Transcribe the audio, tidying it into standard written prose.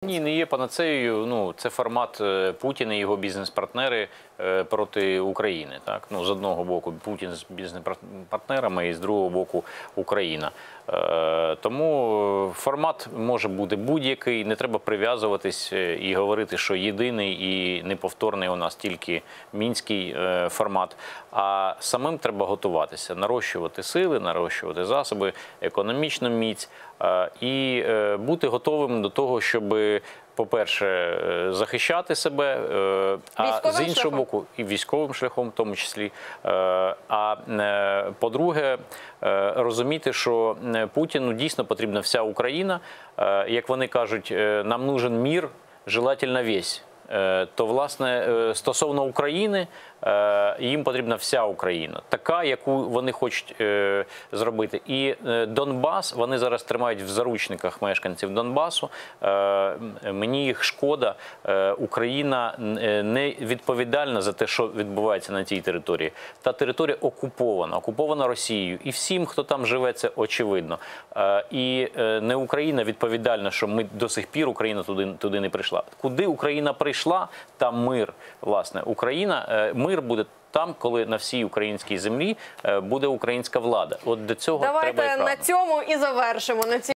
Ні, не є панацеєю. Ну, це формат Путін і його бізнес-партнери проти України. Так? Ну, з одного боку Путін з бізнес-партнерами і з другого боку Україна. Тому формат може бути будь-який, не треба прив'язуватись і говорити, що єдиний і неповторний у нас тільки мінський формат. А самим треба готуватися, нарощувати сили, нарощувати засоби, економічну міць і бути готовим до того, щоб, по-перше, захищати себе, а з іншого боку, і військовим шляхом в тому числі. А по-друге, розуміти, що Путіну дійсно потрібна вся Україна. Як вони кажуть, нам нужен мир, желательно весь. То, власне, стосовно України, їм потрібна вся Україна, така, яку вони хочуть зробити. І Донбас, вони зараз тримають в заручниках мешканців Донбасу. Мені їх шкода. Україна не відповідальна за те, що відбувається на цій території. Та територія окупована Росією. І всім, хто там живе, це очевидно. І не Україна відповідальна, що ми до сих пір Україна туди не прийшла. Куди Україна прийшла, там мир, власне. Мир буде там, коли на всій українській землі буде українська влада. От до цього треба і Давайте прагнути. на цьому і завершимо.